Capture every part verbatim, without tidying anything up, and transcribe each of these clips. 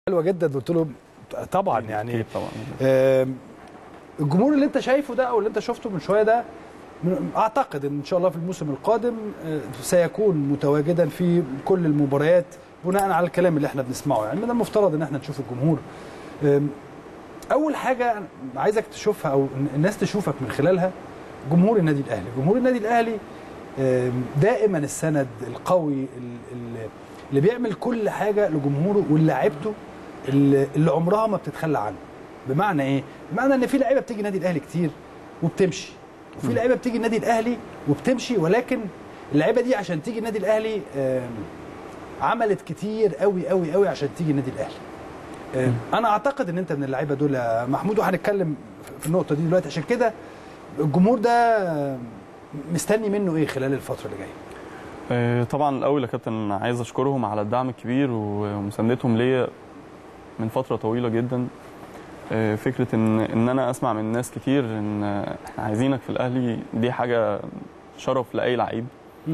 حلوه جدا. قلت له طبعا يعني طبعا. آه الجمهور اللي انت شايفه ده او اللي انت شفته من شويه ده، اعتقد ان شاء الله في الموسم القادم آه سيكون متواجدا في كل المباريات بناء على الكلام اللي احنا بنسمعه. يعني من المفترض ان احنا نشوف الجمهور. آه اول حاجه عايزك تشوفها او الناس تشوفك من خلالها جمهور النادي الاهلي. جمهور النادي الاهلي آه دائما السند القوي اللي بيعمل كل حاجه لجمهوره ولاعيبته اللي عمرها ما بتتخلى عنه. بمعنى ايه؟ بمعنى ان في لعيبه بتيجي النادي الاهلي كتير وبتمشي، وفي لعيبه بتيجي النادي الاهلي وبتمشي، ولكن اللعيبه دي عشان تيجي النادي الاهلي عملت كتير قوي قوي قوي عشان تيجي النادي الاهلي. انا اعتقد ان انت من اللعيبه دول يا محمود، وهنتكلم في النقطه دي دلوقتي. عشان كده الجمهور ده مستني منه ايه خلال الفتره اللي جايه؟ طبعا الاول يا كابتن عايز اشكرهم على الدعم الكبير ومساندتهم ليا من فتره طويله جدا. فكره ان ان انا اسمع من ناس كتير ان احنا عايزينك في الاهلي، دي حاجه شرف لاي لعيب.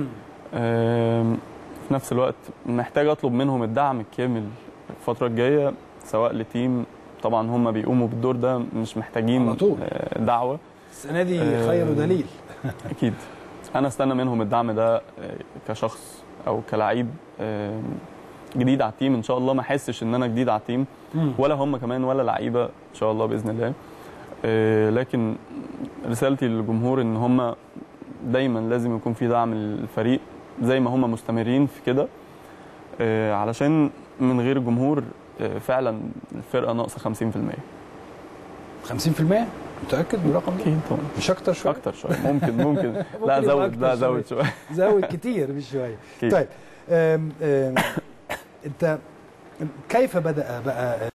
في نفس الوقت محتاج اطلب منهم الدعم الكامل الفتره الجايه، سواء لتيم طبعا هم بيقوموا بالدور ده، مش محتاجين دعوه. السنه دي خير دليل. اكيد انا استنى منهم الدعم ده كشخص او كلاعب جديد على التيم. ان شاء الله ما احسش ان انا جديد على التيم، ولا هم كمان ولا لعيبه ان شاء الله باذن الله. لكن رسالتي للجمهور ان هم دايما لازم يكون في دعم للفريق زي ما هم مستمرين في كده، علشان من غير الجمهور فعلا الفرقه ناقصه خمسين في المية. خمسين في المية؟ متاكد من الرقم ده؟ اكيد طبعا. مش اكتر شويه؟ اكتر شويه ممكن ممكن لا زود لا زود شويه زود كتير مش شويه. طيب آم آم انت كيف بدأ بقى